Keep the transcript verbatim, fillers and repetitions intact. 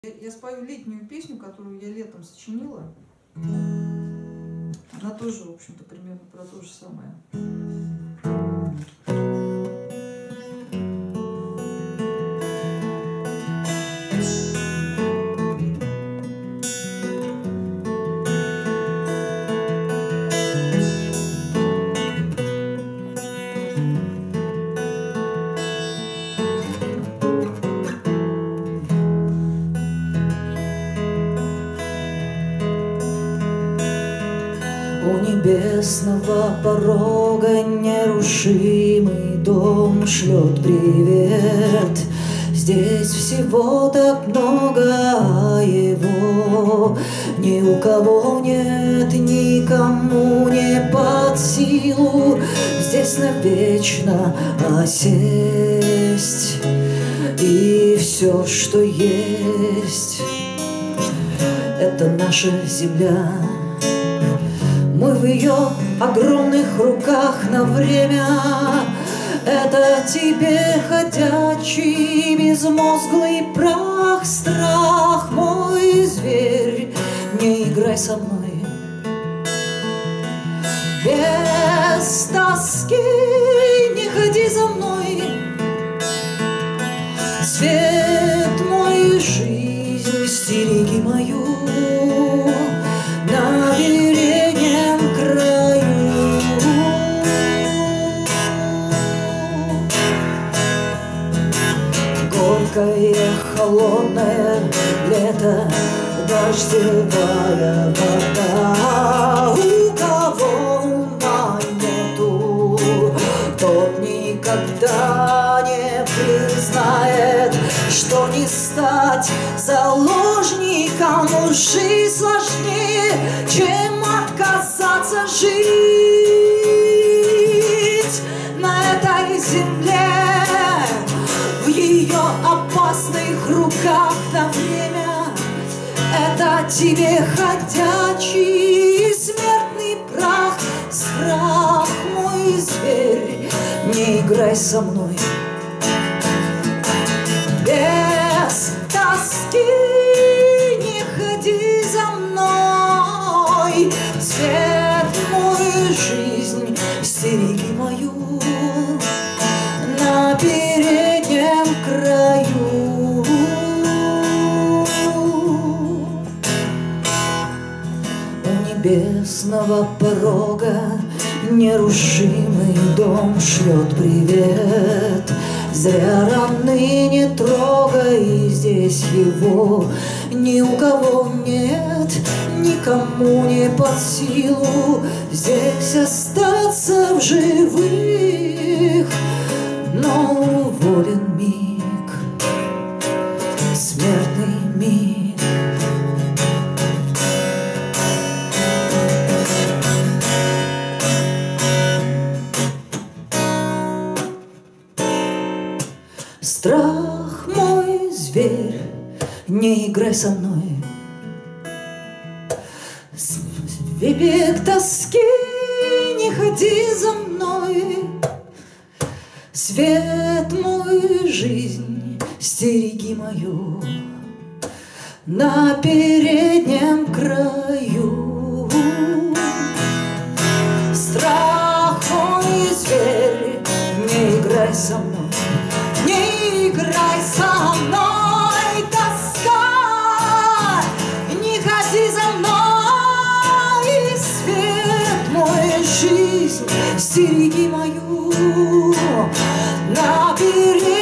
Я спою летнюю песню, которую я летом сочинила. Она тоже, в общем-то, примерно про то же самое. У небесного порога нерушимый дом шлет привет. Здесь всего так много, а его ни у кого нет, никому не под силу здесь навечно осесть. И все, что есть, это наша земля. Мы в ее огромных руках на время. Это тебе ходячий безмозглый прах. Страх, мой зверь, не играй со мной. Без тоски не ходи за мной. Свет мой, жизнь, стереги мою. На переднем краю горькое, холодное лето, дождевая вода. У кого ума нету, тот никогда не признает, что не стать заложником жизнь сложнее, чем отказаться жить на этой земле. В ее опасных руках на время. Это тебе ходячий смертный прах. Страх, мой зверь, не играй со мной. Без тоски не ходи за мной. Свет мой, жизнь, стереги мою. На переднем краю у небесного порога нерушимый дом шлет привет. Зря раны не трогай, здесь его ни у кого нет, никому не под силу здесь остаться в живых. Но волен миг, смертный миг. Страх, мой зверь, не играй со мной. Век тоски, не ходи за мной. Свет мой, жизнь, стереги мою. На переднем краю страх, мой зверь, не играй со мной. Не играй со мной, тоска, не ходи за мной. Свет мой, жизнь, стереги мою. На переднем